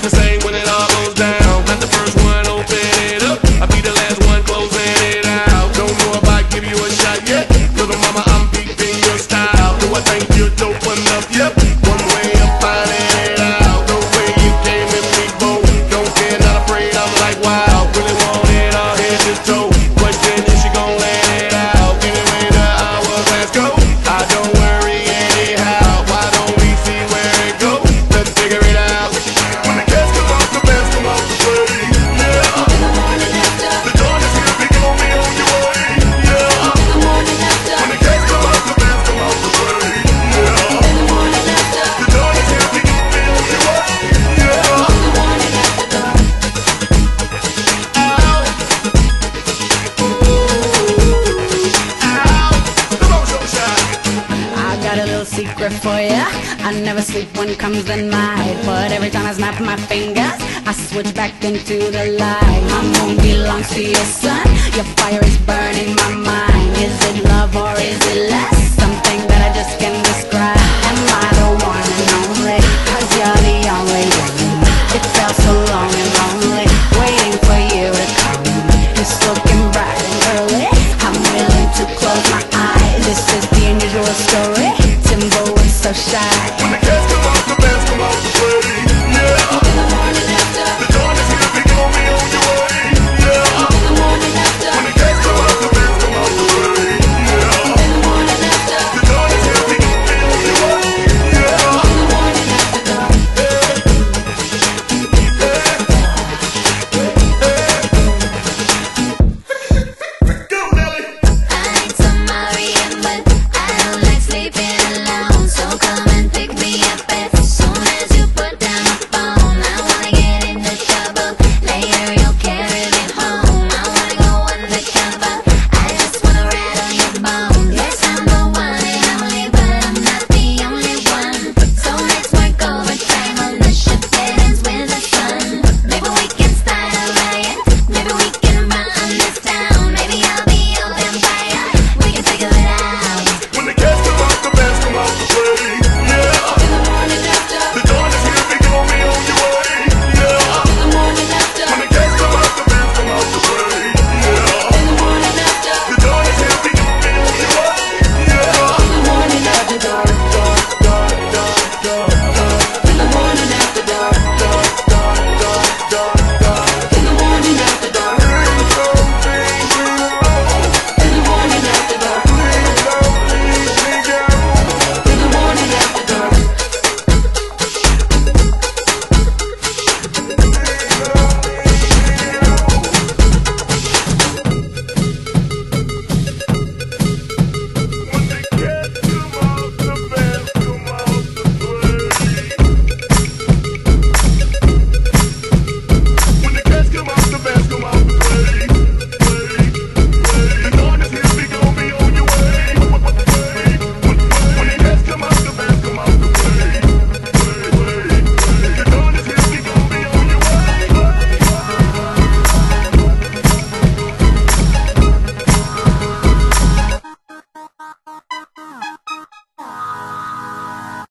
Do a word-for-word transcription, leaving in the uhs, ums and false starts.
the same when it all goes down. Not the first one, open it up. I'll be the last one closing it out. Don't know if I give you a shot yet. Little mama, I'm peeping your style. Do I think you're dope enough? Yep. One way of finding it out. No way you came in me, both. Don't care, not afraid. I'm like, wow. Really want it all, head to toe. Question is she gon' let it out? Anyway, the hours, let's go. I don't worry anyhow. Why don't we see where it goes? Let's figure it out. When the cats come off, the bands come off the play. Yeah. The dawn is here, picking on me on your way. Yeah. When the cats come off, the bands come off the play. Yeah. The dawn is here, picking on me on your way. Yeah. Come on, show shot. I got a little secret for ya. I never sleep when comes the night, but every time I snap my fingers, I switch back into the light. My moon belongs to your sun. Your fire is burning my mind. Is it love or is it less? Something that I just can't describe. Am I the one?